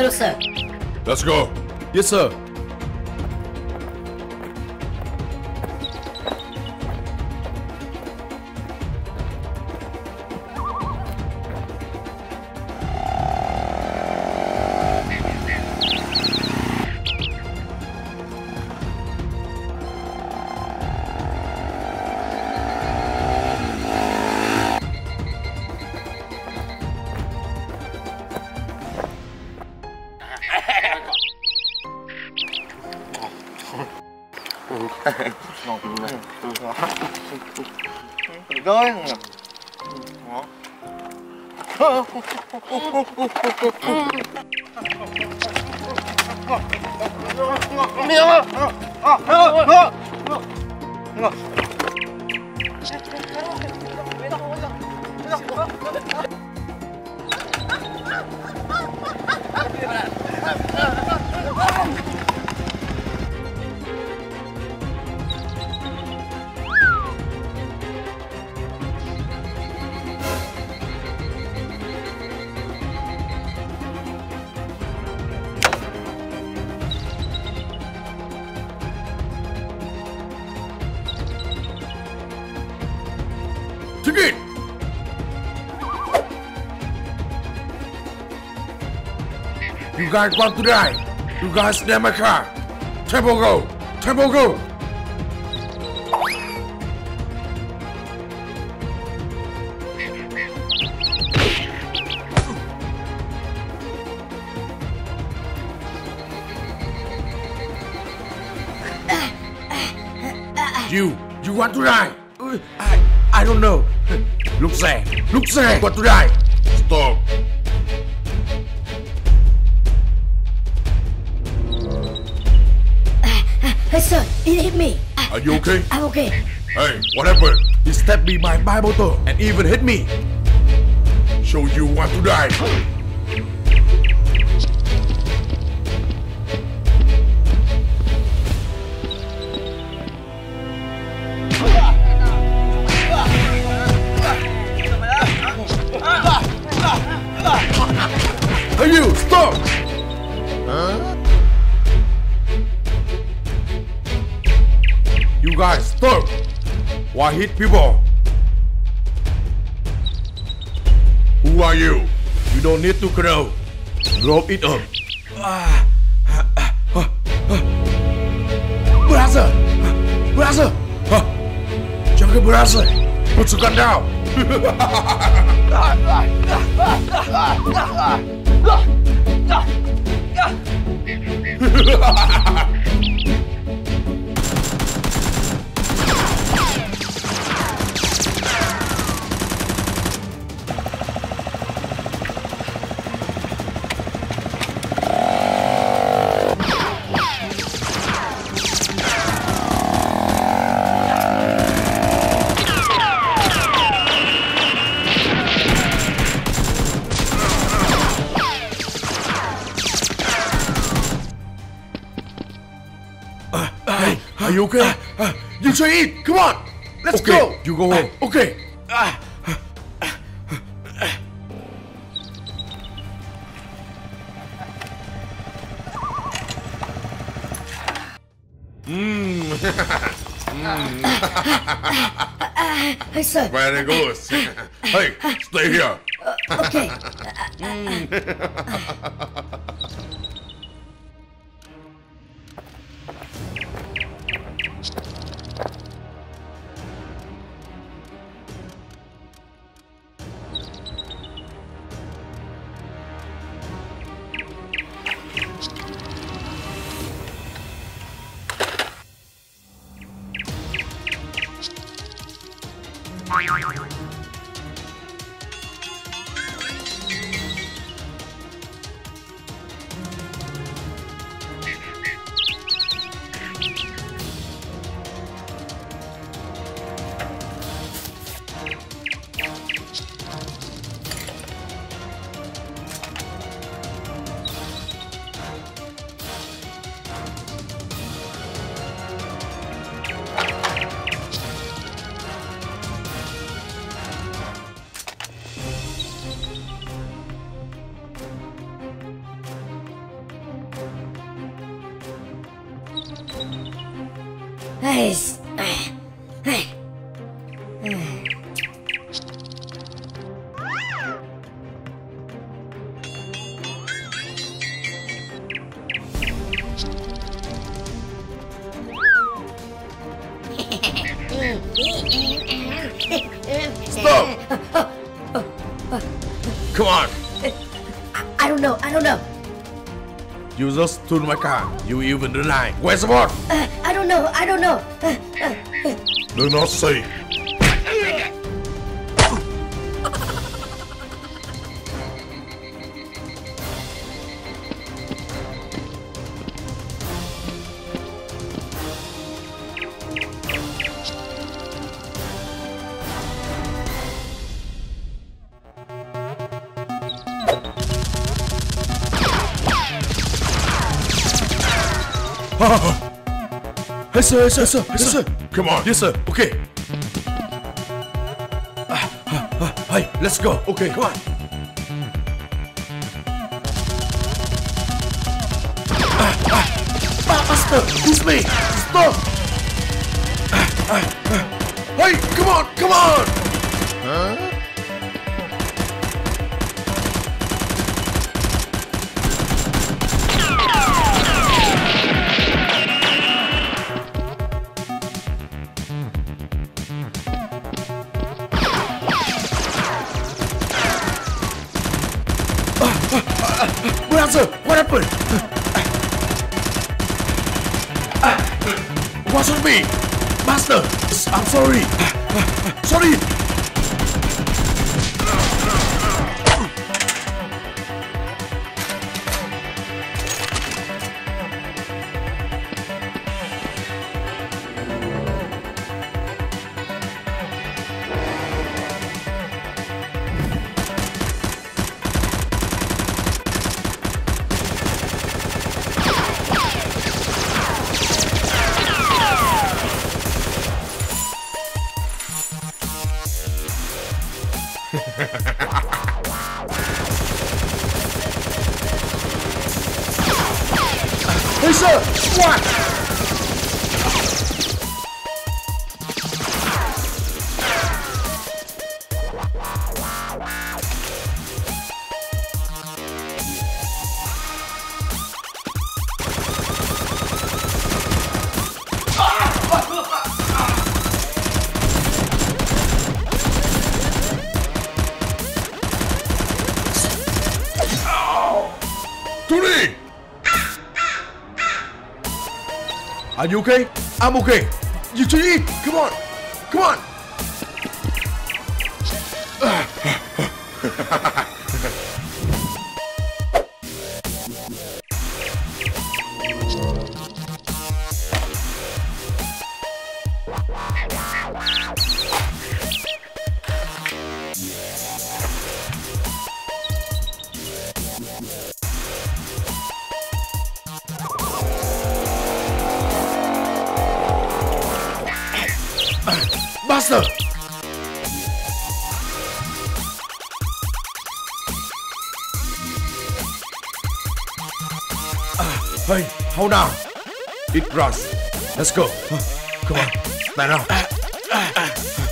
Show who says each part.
Speaker 1: Hello, sir.
Speaker 2: Let's go.
Speaker 3: Yes, sir.
Speaker 2: Take it! You guys want to die? You guys stay in my car. Tempo go! Tempo go! You want to die? I don't know. Look there, want to die. Stop.
Speaker 1: Hey, sir, it hit me.
Speaker 2: Are you okay?
Speaker 1: I'm okay.
Speaker 2: Hey, what happened?
Speaker 3: He stabbed me by my motor and even hit me.
Speaker 2: So you want to die?
Speaker 3: Hey, you, stop!
Speaker 2: Huh? You guys, stop! Why hit people? Who are you?
Speaker 3: You don't need to crow. Drop it up.
Speaker 2: Brother! Brother! Jangan brother! Put your gun down!
Speaker 3: Are you okay?
Speaker 2: You should eat! Come on! Let's go!
Speaker 3: You go home.
Speaker 2: Okay!
Speaker 1: Hey, sir.
Speaker 2: Very good. Hey, stay here.
Speaker 1: Okay. Nice.
Speaker 2: Stop! Come on!
Speaker 1: I don't know.
Speaker 2: You just stole my car. You even deny. Where's the ball?
Speaker 1: I don't know.
Speaker 2: Do not say.
Speaker 3: Yes, sir.
Speaker 2: Come on.
Speaker 3: Yes, sir.
Speaker 2: Okay.
Speaker 3: Hey, let's go. Okay,
Speaker 2: Come on. Master, it's me. Stop. Hey, come on. Huh? Brother, what happened? What's with me? Master, I'm sorry. Sorry. Hey, sir! What? Tony!
Speaker 3: Are you okay?
Speaker 2: I'm okay. You should eat. Come on. Master! Hey, hold on. Eat grass. Let's go. Come on. Stand up.